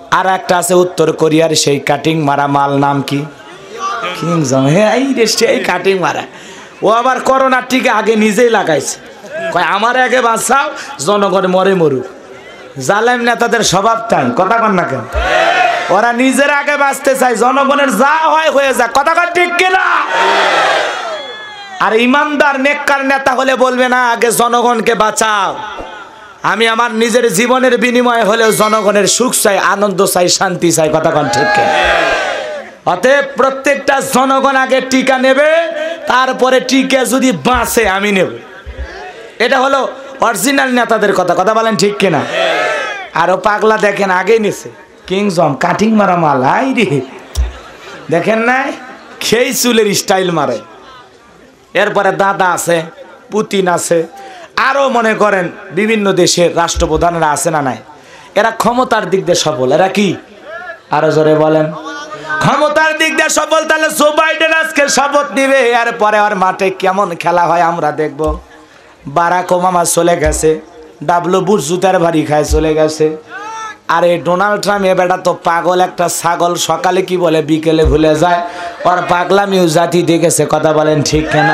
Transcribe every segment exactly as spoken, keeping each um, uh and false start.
আর একটা আছে উত্তর কোরিয়ার সেই কাটিং মারা মাল, নাম কি? কিং জং। হ্যাঁ, এই রে সেই কাটিং মারা। ও আবার করোনার টিকা আগে নিজেই লাগাইছে, কয় আমার আগে বাঁচাও, জনগণ মরে মরুক। জালেম নেতাদের স্বভাব তাই, কথা কন না কেন? ওরা নিজের আগে বাঁচতে চায়, জনগণের যা হয় হয়ে যায়, কথা কন ঠিক কিনা? আর ইমানদার নেককার নেতা হলে বলবে না আগে জনগণকে বাঁচাও, আমি আমার নিজের জীবনের বিনিময়ে হলেও জনগণের সুখ চাই, আনন্দ চাই, শান্তি চাই, কথা কন ঠিক কিনা? অতএব প্রত্যেকটা জনগণ আগে টিকা নেবে, তারপরে টিকা যদি বাঁচে আমি নেব। এটা হলো অরিজিনাল নেতাদের কথা, কথা বলেন ঠিক কিনা? আরো পাগলা দেখেন আগেই নিছে কিংজম কাটিং মারা মাল, আই রে দেখেন নাই, খেই চুলের স্টাইল মারে। এরপরে দাদা আছে, পুতিন আছে, আরো মনে করেন বিভিন্ন দেশের রাষ্ট্রপ্রধানরা আছে না নাই? এরা ক্ষমতার দিক দিয়ে সফল। এরা কি? আরো জোরে বলেন। ক্ষমতার দিক দিয়ে সফল। তাহলে জো বাইডেন আজকে শপথ নিবে, এরপরে আর মাঠে কেমন খেলা হয় আমরা দেখব। বারাক ওবামা চলে গেছে, ডাবলু বুশ জুতার ভারী খায় চলে গেছে। আর এই ডোনাল্ড ট্রাম্প এ বেটা তো পাগল একটা ছাগল, সকালে কি বলে বিকেলে ভুলে যায়। ওর পাগলামিও জাতি দেখেছে, কথা বলেন ঠিক কেনা?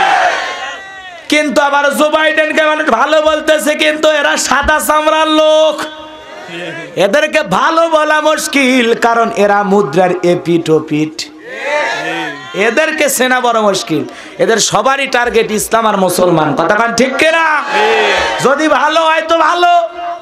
কিন্তু আবার জো বাইডেনকে মানে ভালো বলতেছে, কিন্তু এরা সাদা চামড়ার লোক, এদেরকে ভালো বলা মুশকিল, কারণ এরা মুদ্রার এপিট ওপিট, এদেরকে চেনা বড় মুশকিল। এদের সবারই টার্গেট ইসলাম আর মুসলমান, কথা কান ঠিক কিনা? যদি ভালো হয় তো ভালো,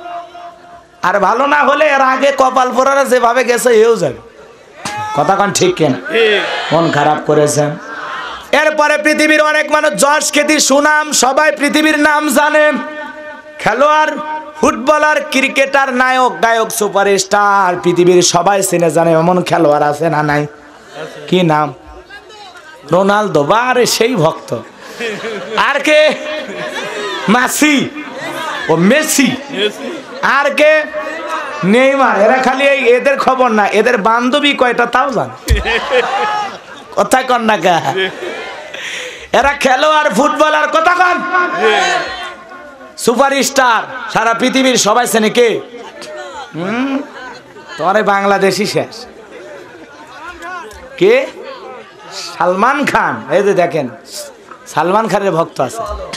আর ভালো না হলে এর আগে কপাল পোড়ারা যেভাবে গেছে এও যাবে, কথা কান ঠিক কিনা? মন খারাপ করেছেন। এরপরে পৃথিবীর অনেক মানুষ যশ খ্যাতি সুনাম সবাই পৃথিবীর নাম জানেন, খেলোয়াড়, ফুটবলার, ক্রিকেটার, নায়ক, গায়ক, সুপারস্টার, পৃথিবীর সবাই চেনে জানে এমন খেলোয়াড় আছে না নাই? কি নাম? রোনালদো, বারে সেই ভক্ত। আর কে? মেসি, ও মেসি। আর কে? নেইমার। এরা খালি এই এদের খবর না, এদের বান্ধবী কয়টা তাও জান, কোথায় কন না কে? এরা খেলোয়াড়, ফুটবলার, কথা কন, সুপারস্টার, সারা পৃথিবীর সবাই চেনে। কে? হম তোমার বাংলাদেশি শেষ। কে? সালমান খান। এই যে দেখেন সালমান খানের ভক্ত আছে।